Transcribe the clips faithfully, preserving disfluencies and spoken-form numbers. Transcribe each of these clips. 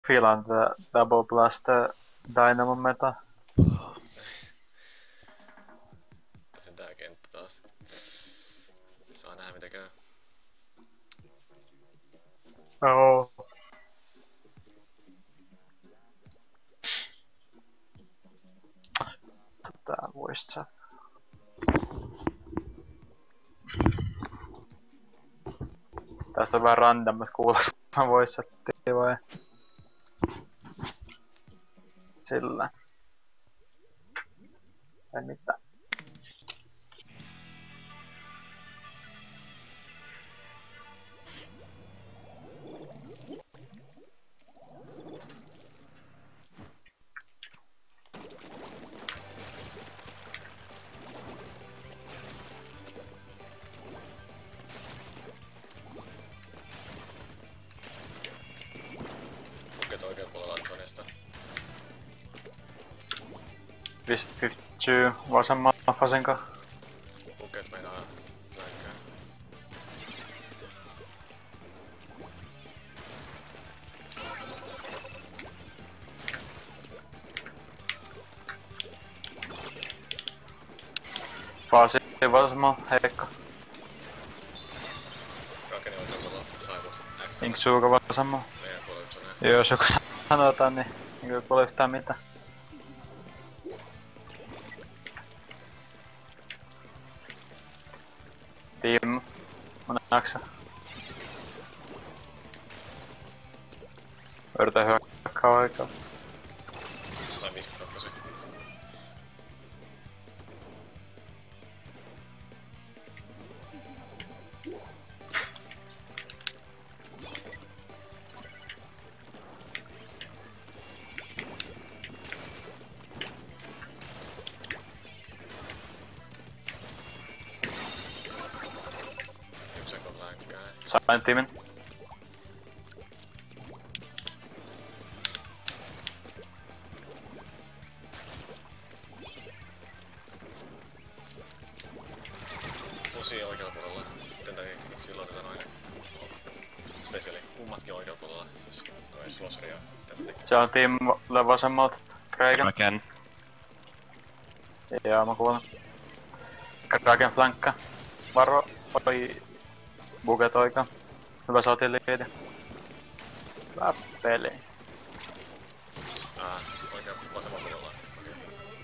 fiilaan tätä Double Blaster Dynamo meta. Tässä tää kenttä taas. Saa nähdä mitä käy. Joo. Tää voice chat. Tästä on vähän random, että kuuloks mä voice chattia vai? Sillä. Ei mitään. Puket oikealla puolella Antonista. viisikymmentäkaksi vasemmalla Fasenka. Puket meinaa länkää. Fasi vasemmalla, heikko. Rakeni oikealla puolella sai mut X. Inksuuka vasemmalla. Meidän puolella nyt sonee. Ja jos joku sanotaan, niin ei kuule yhtään mitään. Team. Moneksi. Yritän hyökkää oikealla. Sai viisikymmentäkaksi. Yksi sekon länkää. Sain tiimin. Pusi oikealla puolella. Miten takia silloin tätä noin spesiaali. Kummatkin oikealla puolella. Siis noin Slosser ja tätä teki. Se on team vasemmalta. Kraken. Kraken. Joo, mä kuulen. Kraken flankka. Varo. Oi. Buget oikea. Hyvä saatiin liidi. Hyvä peli. Aa, oikea vasemmalla puolella. Okei.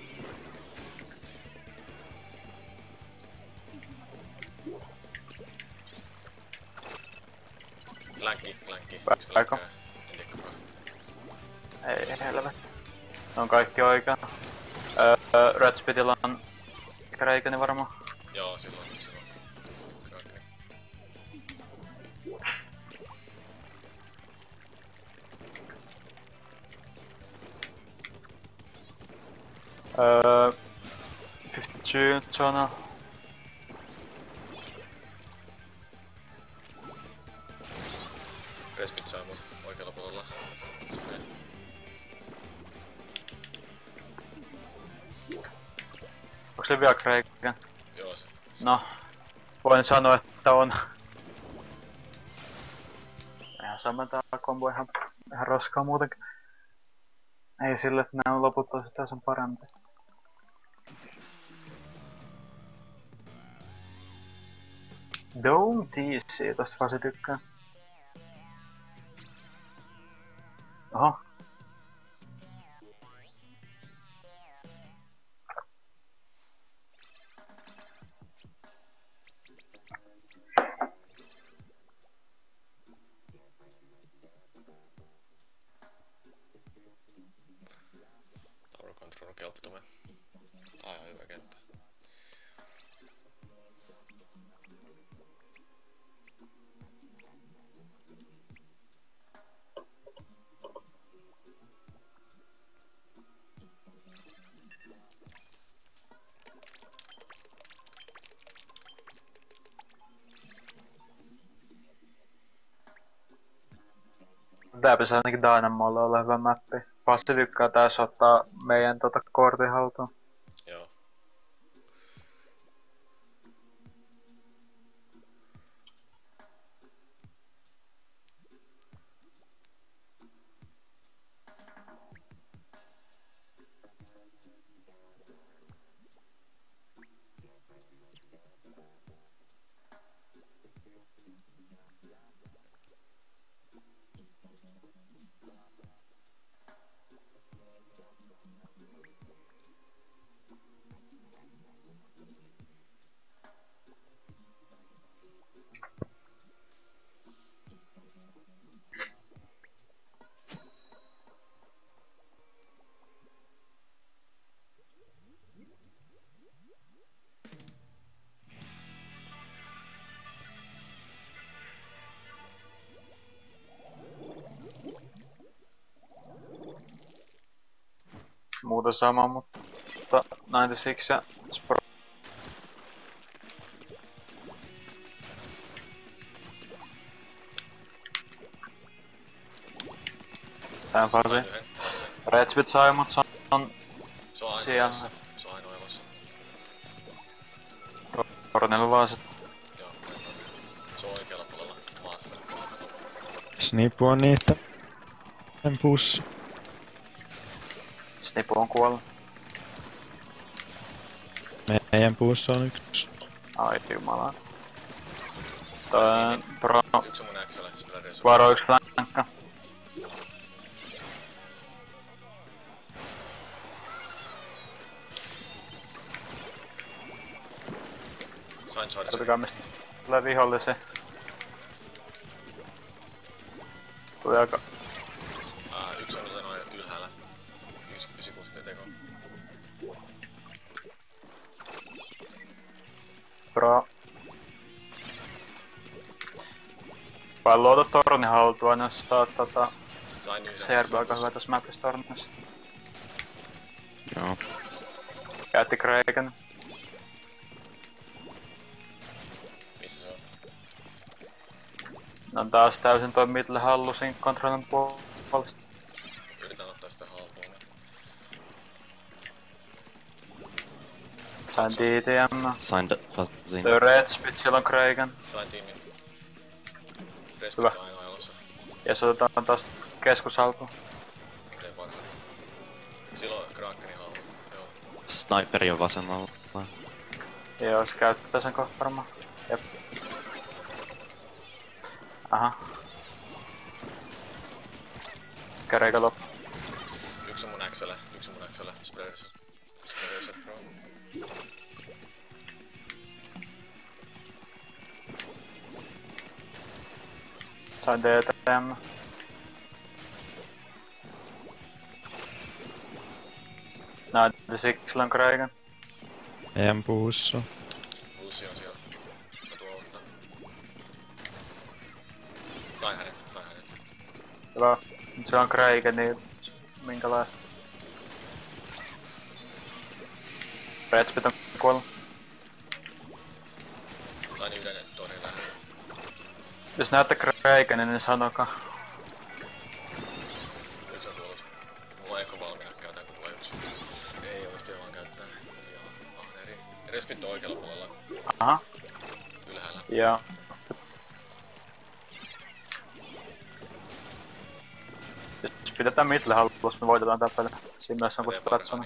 Länkki, länkki. Yksi Aika. länkää. En tiedä kuka. Ei helvetti. Ne on kaikki oikea. Öö, Red Spitillä on Krakeni varmaan. Joo, silloin, silloin. Krakeni. Öö, viisikymmentäkaksi Jonah. Respit saa mut oikealla puolella. Okei. Onko se vielä Kraken? Joo se. No, voin sanoa, että on. Ihan sama tää kombo ihan, ihan roskaa muutenkin. Ei sille, että nää on loput taas on parempi. Don't tease, tosta Fasi tykkää. Oho. Tower Control kelptume. Tää on ihan hyvä kenttä. Tää pitäisi ainakin Dynamolla olla hyvä mappi. Passi tykkää taas ottaa meidän tota kortin haltuun. Joo. muuta sama, mutta yhdeksänkymmentäkuusi ja Spro. Sain fasi. Sain yhden. Redspit sai, mut se on Se on ainoa siellä. elossa. Se on ainoa elossa. Tornilla vaan sit. Joo, se on oikealla puolella maassa. Snipu on niitä. En pussi. Snipu on kuollut. Meidän puussa on yksi. Ai jumala. Toi on pro. Yksi on mun Xlle, Spreader sun. Varo yks flankka. Sain charge. Katsotaan mistä tulee vihollisia. Tuli aika... Ää, yksi on nyt noin ylhäällä. yhdeksänkymmentäkuusi teko. Pro. Pallo ota torni haltuun, jos saat tota... Sain yhden. C R B aika hyvä tässä mapissa tornissa. Joo. Käytti Kraken. Missä se on? No on taas täysin toi middle hallu siinä kontrollin puolesta. Yritän ottaa sitä haltuun. Sain D T M. Sain fasin. Toi Redspit, siellä on Kraken. Sain tiimin. Respect Hyvä. on ainoa elossa. Ja se otetaan taas keskushaltuun. Teen parhaan. Silloin Krakenin hallu. Joo. Sniperi on vasemmalla. Joo, se käyttää sen kohta varmaan. Jep. Aha. Käreikä loppu. Yksi on mun Xlle, yksi on mun Xlle. Spreader sun. Spreader sun pro. Sain D T M. Näytti siksi on Kraken. Meidän puussa. Lucy on siellä. Mä tuon ottaa. Sain hänet, sain hänet. Hyvä. Nyt se on Kraken, niin minkälaista? Redspit on kuollut. Sain yhden torin lähellä. Jos näette Krakenin, niin sanokaa. Yksi on kuollut. Mulla on eko valmiina, käytäänkö mulla yksi? Ei olis vielä vaan käyttää. Joo, ahneeri. Respit on oikealla puolella. Aha. Ylhäällä. Joo. Jos pidetään middle hallussa, me voitetaan tää peli. Siinä myös on kun Spratsoni.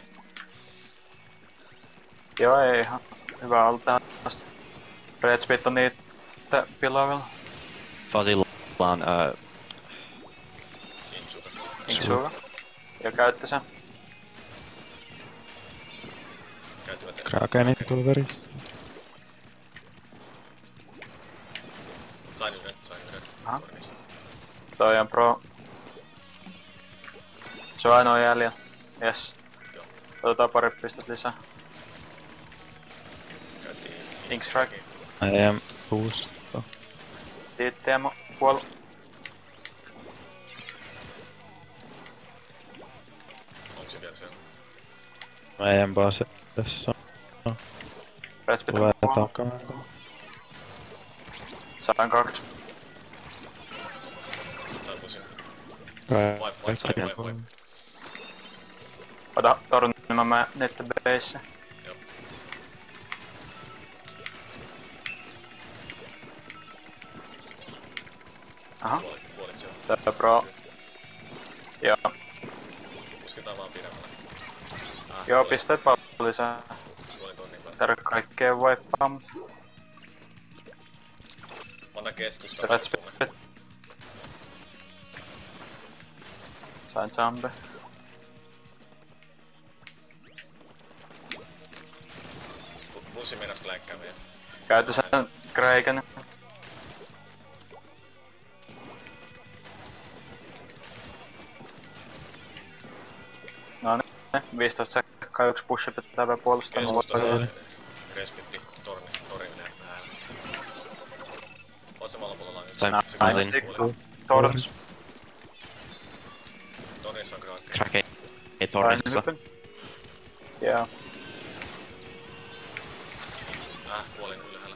Joo, ei ihan hyvä ollut tähän asti. Redspit on niitä pilavilla. Fasilla on ää... Insuta. Inksuuga. Ja käytti sen. Käyttivät Krakenit coverissa. Sain yhden, sain yhden. Aha. Tornissa. Toi on pro. Se on ainoa jäljellä. Jes. Joo. Otetaan pari pistet lisää. Käyttiin Ink strike. Meidän puussa. D T M kuollu. Onko se vielä siellä? Meidän basessa. Redspit on Tulee kuollu. takaa. Sain kaksi. Sain pusin. Kai. Wipe, wipe, sain wipe, wipe. Ota tornimman mä nette base. Joo. Aha. Kuolit, kuolit siellä. Tää pro. Joo. Pusketaan vaan pidemmälle. Ah, Joo, kuolin. pisteet paljon lisää. Kuolin tonnin päälle. Tarvii kaikkea wipea, mut Mä otan keskustan. Redspit. Sain zambi. Bussi meinas flankkää meidät. Käytä sen Kraken. No niin, viisitoista sekkaa, yksi pushi pitää vielä puolustaa. Keskusta Mulla- saa respitti torni, torille lähellä. Vasemmalla puolella on Sain se fasin. kuoli. Tornis. Tornissa on Kraken. Kraken. Ei Sain tornissa. hypyn. Joo. Äh, kuolin ylhäällä.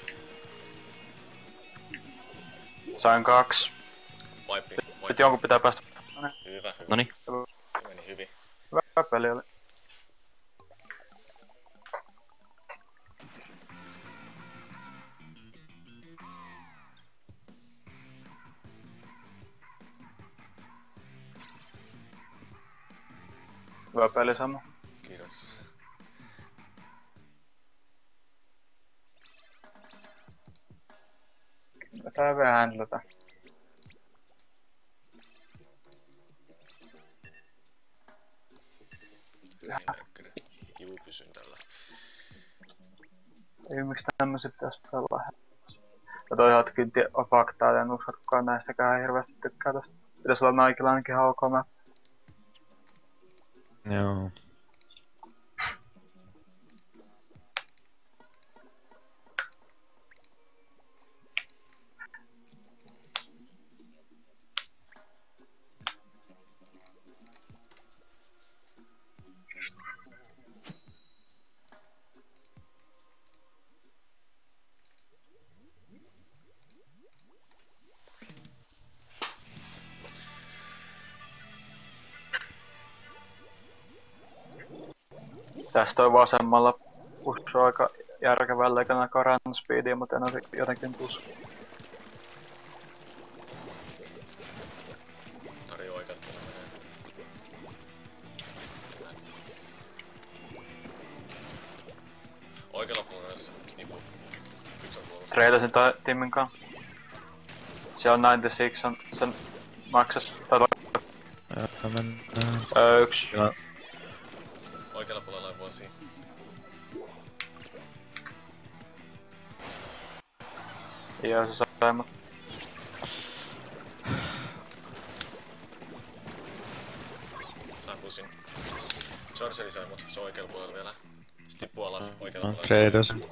Sain kaksi. Vaippi, Nyt vaippi. jonkun pitää päästä. Noniin. Hyvä, hyvä. Noniin. Se meni hyvin. Hyvä peli oli. Hyvä peli, Samu. Kiitos. Tää vähän händlätä. Henkäkkönen. Juu, pysyn tällä. Ei miksi tämmöset pitäis pelaa. Ja toisaaltakin on faktaa, että en usko, että kukaan näistäkään hirveästi tykkää tästä. Pitäis olla Nikella ainakin ihan ok map. Joo. Tästä on vasemmalla pussua aika järkevällä eikä aika run speedia, mutta en ole jotenkin tusku. Tarjoa oikeat puolella menee. Oikealla puolella snipu. Yksi on kuollut. Treidasin toi Timmin kanssa. Siellä on yhdeksänkymmentäkuusi on sen maksas. Tai toi Joo, mennään. öö, yksi. Joo. Oikealla puolella on vuosi. Joo, se sai mut. Saan pusin. Sorcery sai mut, se on oikealla puolella vielä. Sitten tippu alas oikealla Mä puolella. treidasin.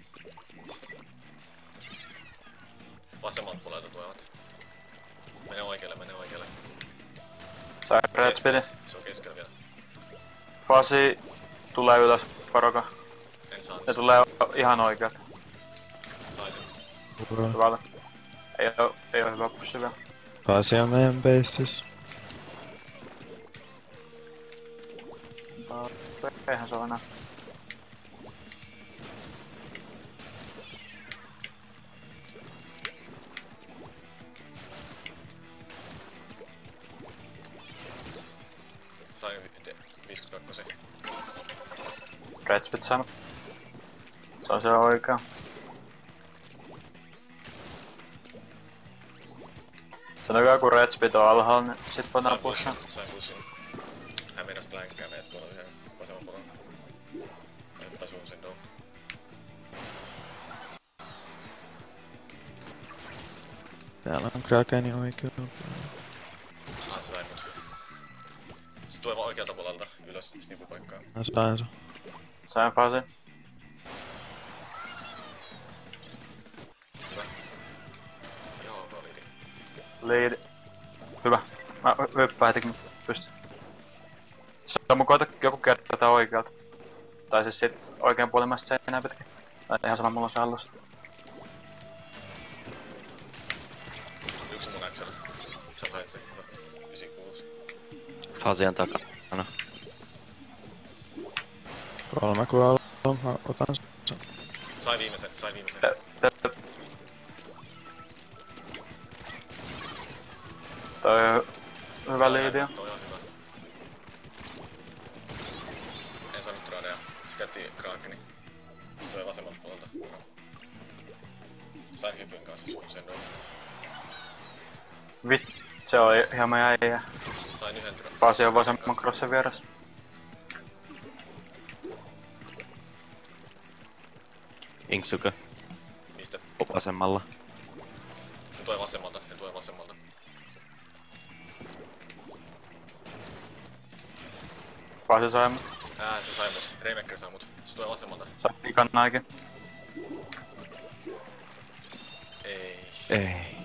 Vasemmalta puolelta tulevat. Mene oikealle, mene oikealle. Sai red speedin. Se on keskellä vielä. Fasi tulee ylös, varoka. En saanut. Ne tulee ihan oikealta. Sai sen. Hyvä. Hyvällä. Ei oo, ei oo hyvä pussi vielä. Pasi on meidän baseissa. Eihän se oo enää. Sain viisikymmentäkaksi. Red speed saanut. Se on siellä oikea. Sanokaa kun red speed on alhaalla, niin sit pannaan Sain pussia. pussin, sain pussin. Hän meinas blänkkää meidät tuolla yhden vasemman puolella. Ja hyppää suun sen down. Täällä on Krakeni oikealla. Ah, se sai mut. Se tulee vaan oikealta puolelta ylös snipupaikkaan. Mä sain sun. Sain Fasi. Hyvä. Joo, validi. Lead. Hyvä. Mä hyppään heti kun pystyn. Se on mun koeta joku kertaa oikealta. Tai siis sit oikean puolimmästä seinää pitkin. Tai ihan sama mulla on se hallussa. Yksi mun Xllä. Sä sait sen. Hyvä. yhdeksänkymmentäkuusi. Fasian takana. Kolme kuollut. Mä otan sen. Sai viimeisen, sai viimeisen. Te, te, te. Toi on hyvä liidia. Toi on hyvä. En saanut tradea. Se käytti Krakeni. Se tulee vasemmalta puolelta. Sain hypyn kanssa sun sen doon. Vit, se on ihan meidän äijä. Sain yhden tra... Pasi on vasemman crossin vieressä. Inksuke. Mistä? Vasemmalla. Ne tulee vasemmalta, ne tulee vasemmalta. Pasi sai mut. Ää, se sai mut. Raymaker sai mut. Se tulee vasemmalta. Sai pikan naikin. Ei. Ei.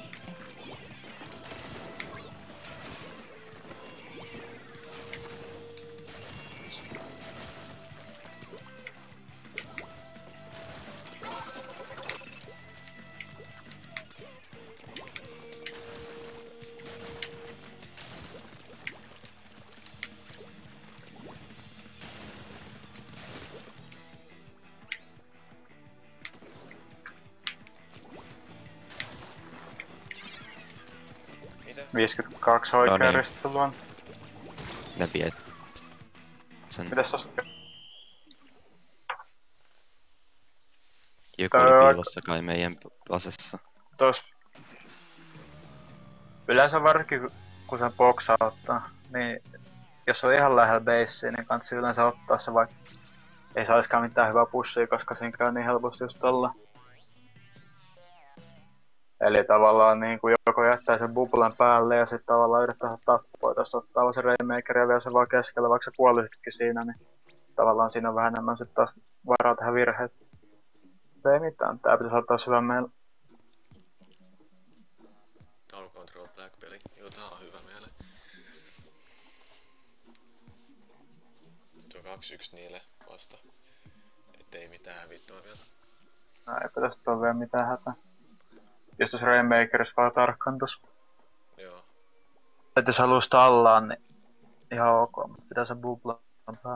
viisikymmentäkaksi No oikea niin. ristiluon. Ne vie sen. Mitäs tosta? Joku Tää- oli piilossa kai meidän asessa. Tos. Yleensä varsinkin kun sen boksauttaa, niin jos on ihan lähellä basea, niin kannattaa yleensä ottaa se, vaikka ei saiskaan mitään hyvää pushia, koska siinä käy niin helposti just tolla. Eli tavallaan niin kuin joko jättää sen bublan päälle ja sitten tavallaan yrittää saada tappoa. Jos ottaa se Rainmaker ja vielä se vaan keskellä, vaikka sä kuolisitkin siinä, niin tavallaan siinä on vähän enemmän sitten taas varaa tähän virheet. Ei mitään, tää pitäisi ottaa hyvän meillä. Tower Control Black peli. Joo, tää on hyvä meille. Tuo kaksi yksi niille vasta. Ettei mitään hävittöä vielä. No eipä tästä ole vielä mitään hätää. Jos tässä Rainmakerissa vaan tarkkantus. Joo. Et jos haluu stallaan, niin ihan ok, mutta pitää se bubla päällä.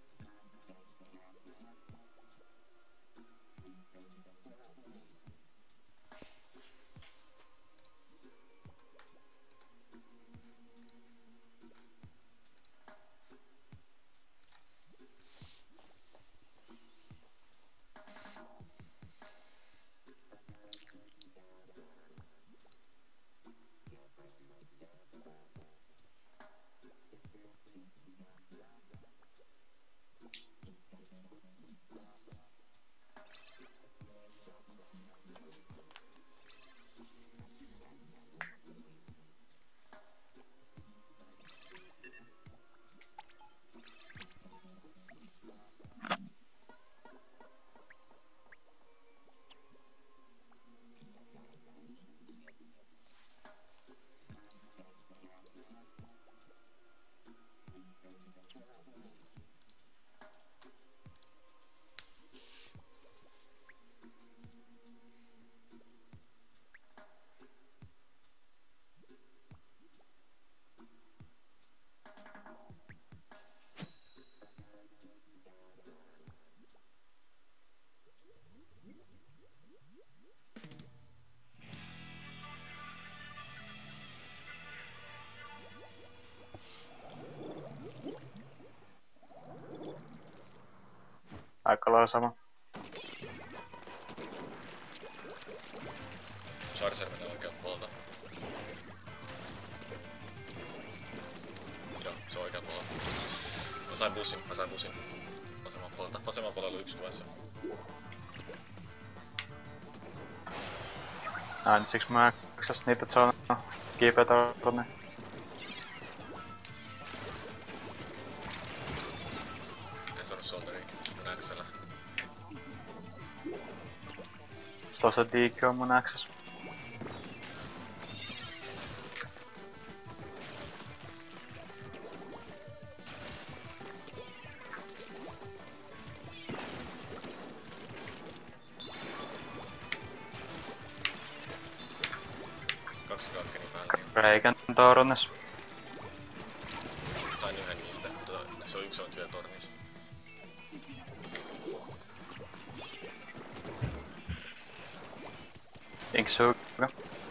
Aika lailla sama. Charger menee oikealta puolelta. Joo, se on oikealta puolelta. Mä sain bussin, mä sain bussin. Vasemman puolelta. Vasemman puolella oli yksi tuessa. Aina siksi mä yksas niitä, että se on kiipeätä tonne. En saanut solderia mun X:llä. Sitten on se diikki on mun Xs. Kaksi kakkeni päällä. Reiken tornes. Sain yhden niistä, mutta se on yksi on vielä tornissa. Inksuga.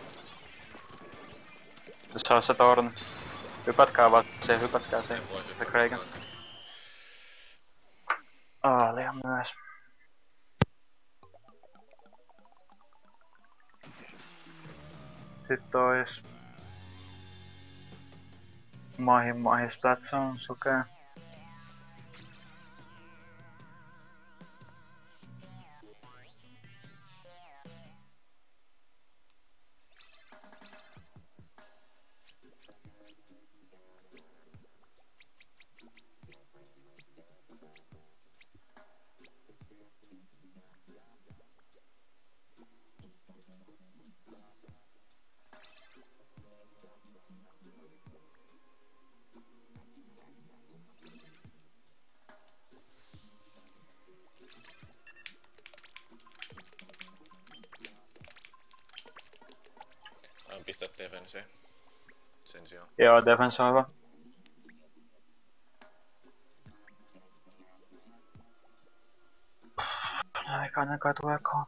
Se on se torni. Hypätkää vaan se, hypätkää se. En voi Se hypätä. Kreiken. Aalia myös. Sitten ois... Mahin mahin stats on sukea. Aion pistää defenseen. Sen sijaan. Joo, defense on hyvä. Aikainen kai tuleekaan.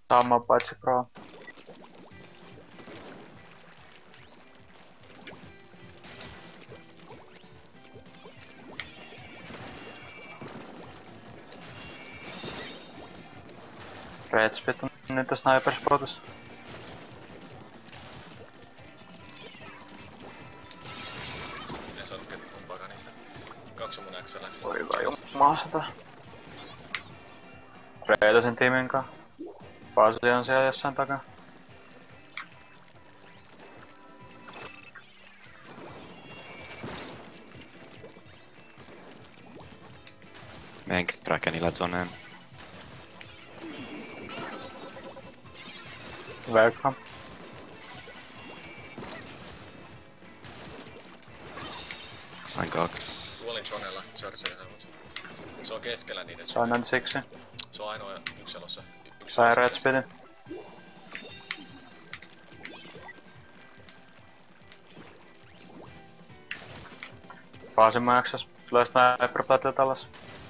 sama paitsi pro. Red Spit on niitä sniper spotis. En saanut ketään kumpaakaan niistä. Kaksi on mun X:llä. Oi hyvä jumaa sitä. Reitasin tiimin kaa. Pasi on siellä jossain takaa. Meen Krakenilla zoneen. Welcome. Sain kaks. Kuolin Jonella Chargerilla, mut se on keskellä niiden. Sain nän siksi. Se on ainoa yksi elossa. Yksi Sain elossa. Red Spitin. Paasin mä Xs. Tulee sniper platilta alas.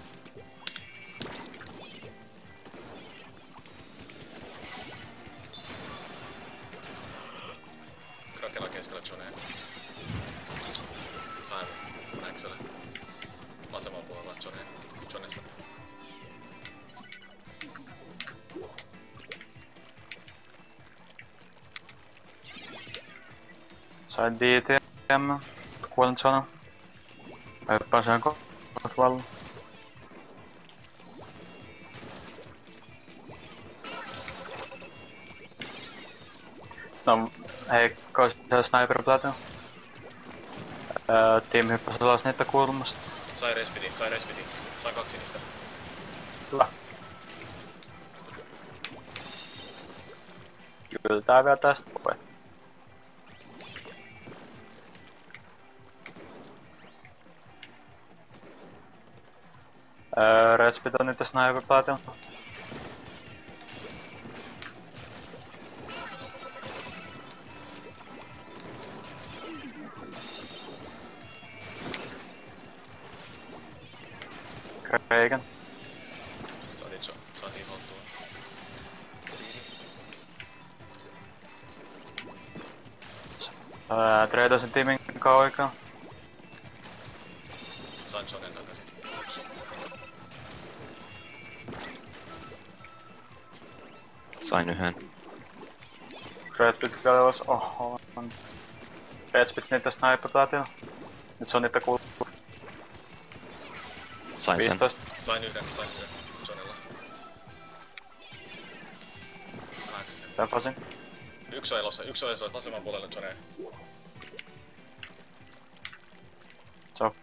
Krakella keskellä Jonea. Sain mun X:lle. Vasemman puolella Jonea. Jonessa. Sain D T M. Kuolin Zona. Mä hyppään sen kohta vallan. No heikko siellä sniper platilla. Öö, tiimi hyppäsi alas niitä kulmasta. Sai respitin, sai respitin. Sain kaksi niistä. Hyvä. Kyllä tää vielä tästä voi. Öö, Red Spit on nyt sniper platilla. Kraken. Saatiin jo, saatiin haltuun. Öö, treidasin tiimin kaa oikein. Sain Jonen takaisin. Yksi. Sain yhden. Red Spit kalevas, oho. Red Spit niitä sniper platilla. Nyt se on niitä kulma. Sain sen. viisitoista. Sain yhden, sain yhden. Jonella. Kahdeksan sen. Tapasin. Yksi on elossa, yksi on elossa, vasemman puolelle Jone. So.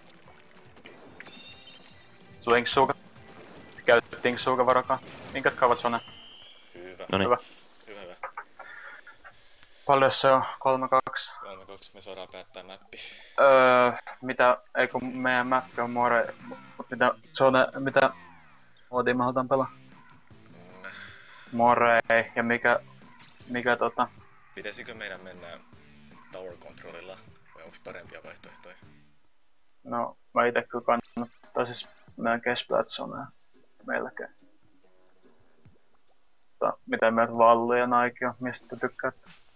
Slinksuuka. Käytettiin suuka varokaa. Minkä kaavat Zone? Hyvä. Noniin. Hyvä. Hyvä, hyvä. Paljon se on? kolme kaksi. kolme kaksi, me saadaan päättää mäppi. Öö, mitä, ei kun meidän mappi on more, mut mitä Zone, mitä Otin mä halutaan pelaa? Mm. More ja mikä, mikä tota, Pitäisikö meidän mennä Tower Controlilla vai onks parempia vaihtoehtoja? no mä ite kyllä kannattaa siis melkein Splat Zonea melkein. Mutta mitä mieltä Valli ja Nike on, mistä tykkäät?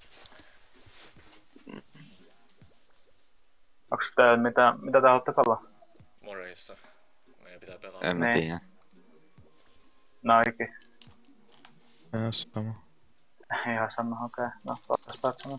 Onks teillä mitä, mitä te haluatte pelaa? Moreissa. Meidän pitää pelaa. En mä Niin. tiedä. Nike. Joo, sama. Ihan sama, okei. Okay. No, tuotas Splat Zonea.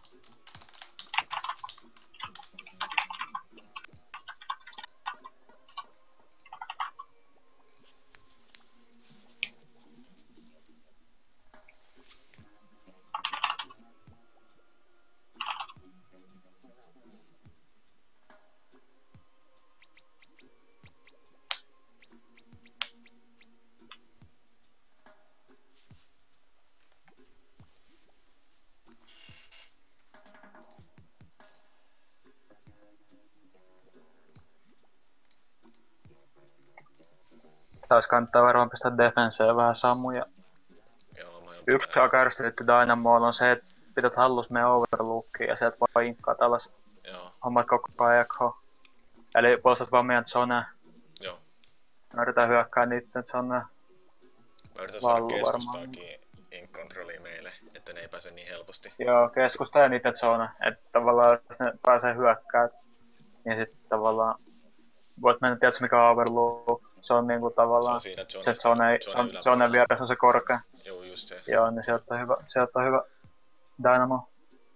Taas kannattaa varmaan pistää defenseen vähän sammuja. Joo, mä Yksi aika ärsytetty Dynamolla on se, että pidät hallus meidän overlookia ja sieltä vaan inkkaat alas. Joo, Hommat koko ajan ekho. Eli puolustat vaan meidän zonea. joo. Mä yritän hyökkää niitten zonea. Mä yritän saada Vallu keskustaakin ink controllia meille, että ne ei pääse niin helposti. Joo, keskusta ja niitä zone, että tavallaan jos ne pääsee hyökkää, niin sit tavallaan voit mennä, tiedätkö mikä on overlook, se on niinku tavallaan, se on siinä se zone, zone, zone vieressä on se korkea. Joo, just se. Joo, niin sieltä on hyvä, sieltä on hyvä dynamo.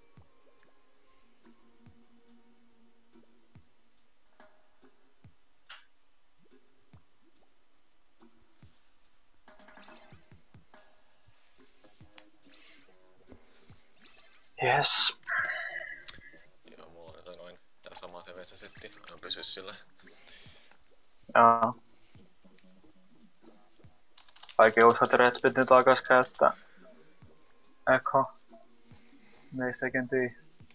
Yes. Joo, mulla on jotain noin tää sama se metsäsetti, on pysy sillä. Joo. Kaikki uskot, että Red Spit nyt alkaisi käyttää Echo. Ei sekin tii.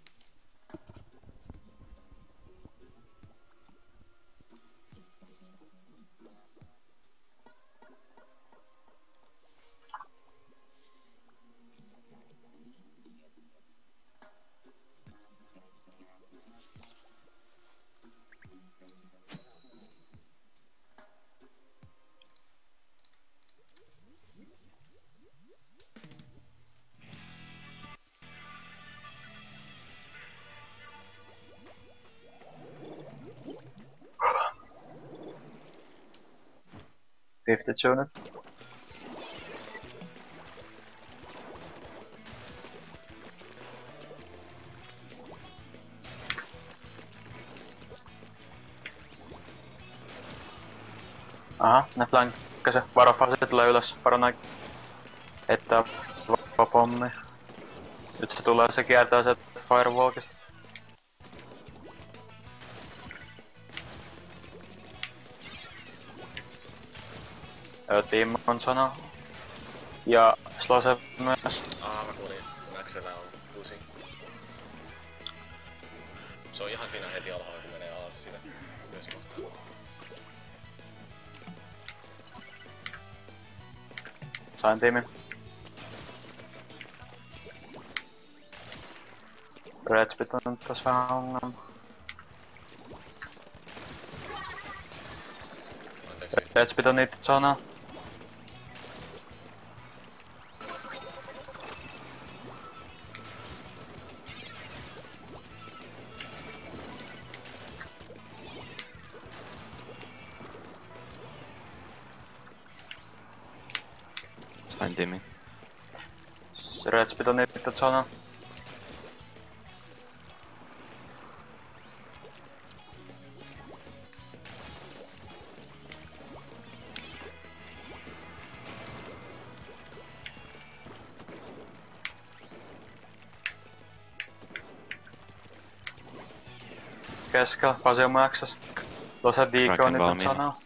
fifty-two nyt. Aha, ne flankkäse. Varo fasi tulee ylös. Varo näin. Heittää pommi. Nyt se tulee, se kiertää sieltä firewalkista. Team on sana. Ja Slose myös. Aa, mä kuulin, Maxella on kuusi. Se on ihan siinä heti alhaalla, kun menee alas siinä ylöskohtaan. Sain tiimin. Red Spit on taas vähän ongelma. Anteeksi. Red Spit on niitä zonaa. Sain timin. Red Spit on niitä zonaa. Keskellä, Pasi on Maxas. Tuossa Diikki on niitä zonaa.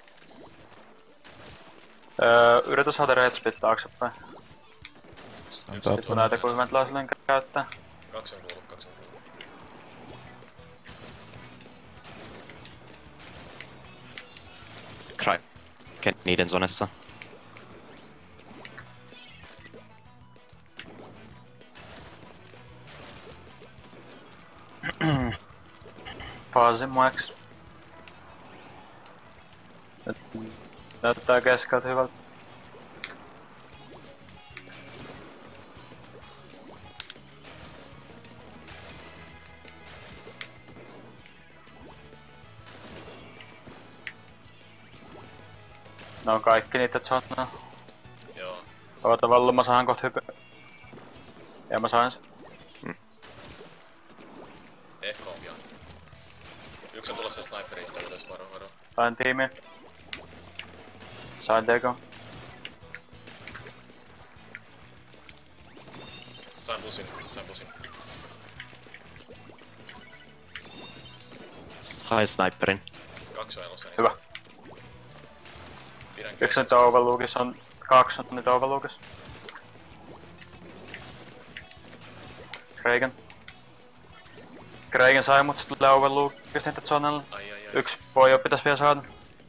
Öö, yritä saada Red Spit taaksepäin. Sitten kun näitä kun hyvän lauselen käyttää. Kaksi on kuullut, kaksi on kuullut. Kraken niiden zonessa. Pasi Max. Nyt näyttää keskeltä hyvältä. Ne on kaikki niitä zonaa. Joo. Oota vallu, mä saan kohta hypy. Ja mä sain sen. Echo on pian. Yksi on tulossa sniperista ylös, varo varo. Sain tiimin. Sain teko. Sain busin, sain busin. Sain sniperin. Kaksi on elossa, niin Hyvä. Pidän Yksi nyt overlookissa on, kaksi on nyt overlookissa. Kreigen. Kreigen sai mut sit tulee overlookissa niitä zonalle. Ai ai ai. Yksi pojo pitäis vielä saada.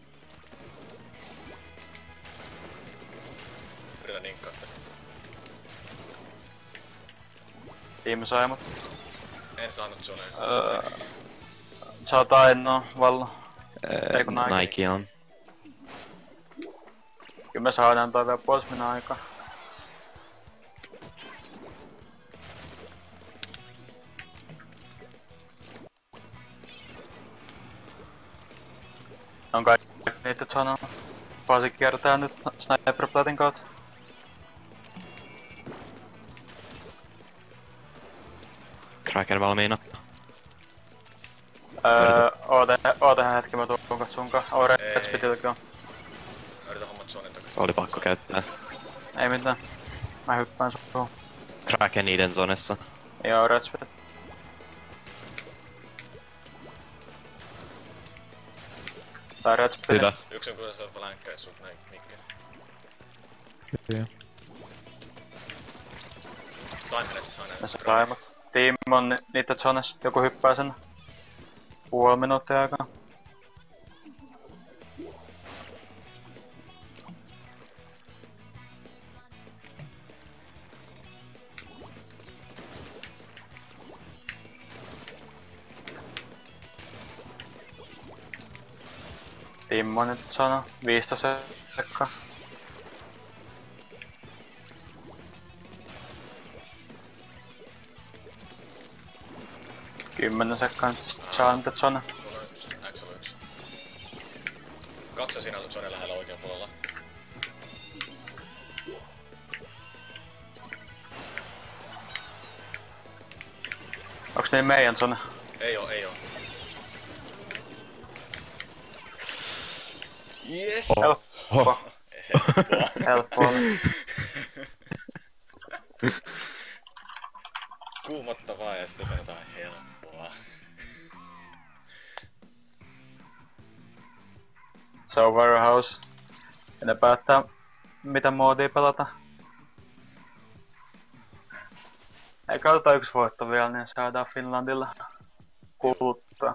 Yritän ninkkaa sitä. Tiimi sai mut. En saanut zonea. Öö, saat ainoa vallo. Öö, Ei kun Nike. Nike on. Kyllä me saadaan toi vielä pois minä aikaa. On kaikki niitä sanoo. Pasi kiertää nyt Sniperplatin kautta. Kraken valmiina. Öö, oota, oota hetki, mä tuun katsunkaan. Oh, Red Spitilläkin on. Mä yritän hommat zonen takaisin. Oli pakko käyttää. Ei mitään. Mä hyppään suhun. Kraken niiden zonessa. Joo, Red Spit. Tai Red Spit. Hyvä. Yksi on kyllä se länkkäis sut näin, Mikke. Kyllä. Sain hänet, sain hänet. Ne saivat. Tiimi on ni niitä zones. Joku hyppää sen. Puoli minuuttia aikaa. Timmo nyt sano. viisitoista sekkaa. Kymmenen sekkaa nyt saa nyt sano. Mulla on X L yksi. Kaksi siinä on zonen lähellä oikean puolella. Onks niin meidän zone? Ei oo, ei oo. Yes! Helppo. Helppo oli. Kuumottavaa ja sitten sanotaan helppoa. Se on Warehouse. Ja ne päättää mitä moodia pelata. Ei katsota yksi voitto vielä, niin saadaan Finlandilla kuluttaa.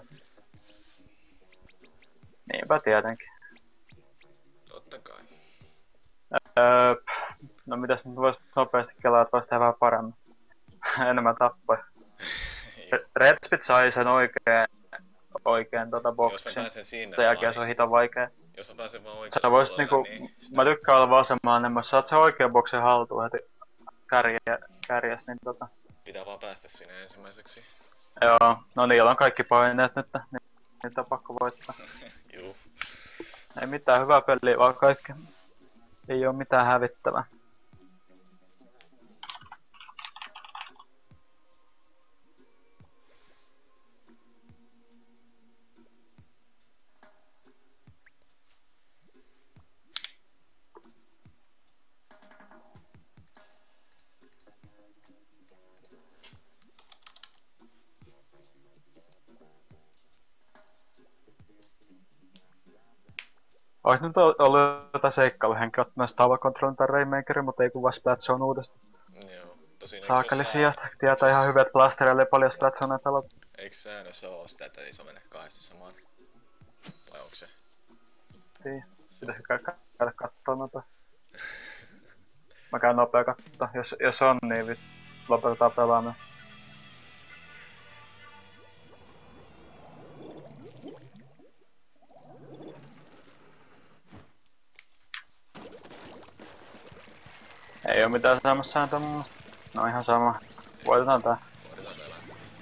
Niinpä tietenkin. Totta kai. Öö, no mitäs nyt vois nopeasti kelaa, että vois tehdä vähän paremmin. Enemmän tappoja. Red Spit sai sen oikeen, oikeen tota Jos mä boksin. pääsen sinne Sen jälkeen vaan, se on hita vaikea. jos mä pääsen vaan Sä oikealle voisit puolelle, niinku, niin sitä mä tykkään olla vasemmalla, niin mä saat sen oikean boksin haltuun heti kärje, kärjes, niin tota. pitää vaan päästä sinne ensimmäiseksi. Joo, no niillä on kaikki paineet nyt, niin niitä on pakko voittaa. Juu. Ei mitään, hyvää peliä vaan kaikki. Ei oo mitään hävittävää. Ois nyt ollut jotain seikkailuhenkeä ottamassa Tower Controlin tai Rainmakerin, mutta ei kuvaa Splatzone uudestaan. Joo. Tosin eikö Saakeli se sijat, tietää ihan hyvät blastereille ja paljon Splatzoneja pelata. Eikö säännössä oo sitä, että ei saa mennä kahdesti samaan? Vai onko se? Tii, pitäisikö käydä käydä kattoo noita. Mä käyn nopea kattoo, jos, jos on niin vit, lopetetaan pelaamaan. Ei oo mitään semmoista sääntöä mun mielestä. No ihan sama. Voitetaan tää. Voidaan pelaa.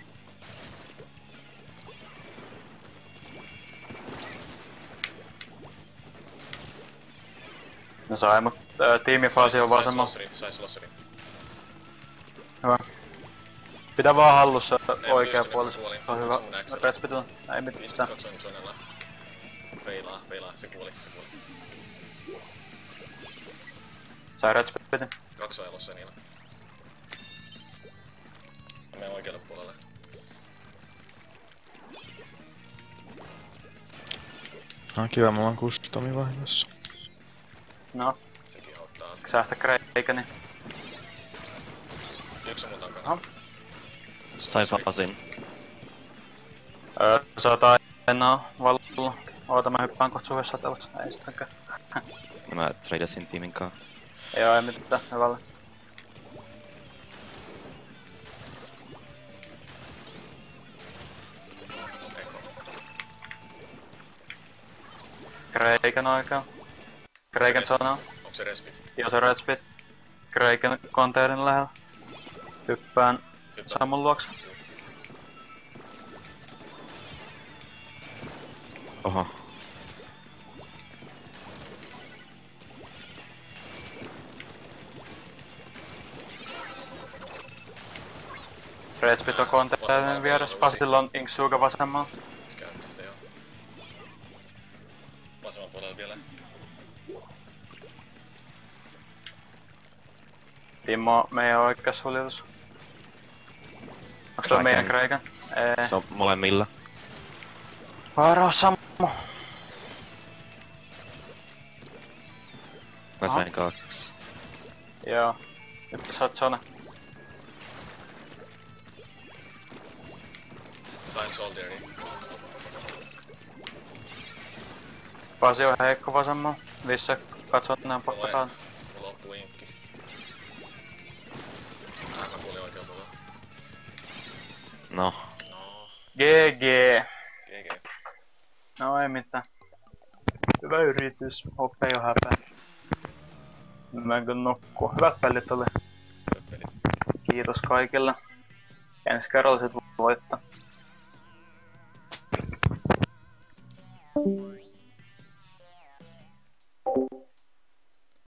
Ne sai mut ää, tiimifasi on vasemmalla. Sai slosserin, sai slosserin. Hyvä. Pitää vaan hallussa En oikea pystynyt, puoli. mä kuolin. Se on hyvä. Se mun X L. Red Spit on. Ei mitään. viisikymmentäkaksi on zonella. Peilaa, peilaa, se kuoli, se kuoli. Sai Red Spitin. Kaksi on elossa niillä. Mä menen oikealle puolelle. Ah, kiva, mulla on customi vahingossa. No, Sekin auttaa asiaa. säästä Kraikeni. Yksi on mun takana. Aha. Sai fasin. Öö, sata enää vallulla. Oota mä hyppään kohta suhessa satellut. Ei sitäkään. Ja mä tradesin tiimin kaa. Joo, ei mitään. Hyvällä. Eko. Kreiken oikein. Kreiken sanoo. Onko se respit? Joo, se Red Spit. Kreiken konteirin lähellä. Hyppään Hyppää. Samun luokse. Oho. Redspitoko on täydellinen vieressä. Pasilla on Inksuuka vasemmalla. Käytti sitä joo. Vasemman puolella vielä. Timo, meidän oikeas suljetus. Onks toi meidän Kreikan? Ei. Se on molemmilla. Varo Sammo. Mä Aha. sain kaksi. Joo. Nyt sä oot zone. Sain Soldierin. Pasi on heikko vasemmalla. Visse katsot nää on pakko Tulee. saada. Mulla loppuu inkki. Ah, mä kuulin oikein puolella. No. No, G G. G G. No ei mitään. Hyvä yritys. Hoppe ei oo häpeä. Menkö nukkuu. Hyvät pelit oli. Hyvät pelit. Kiitos kaikille. Ensi kerralla sit voittaa.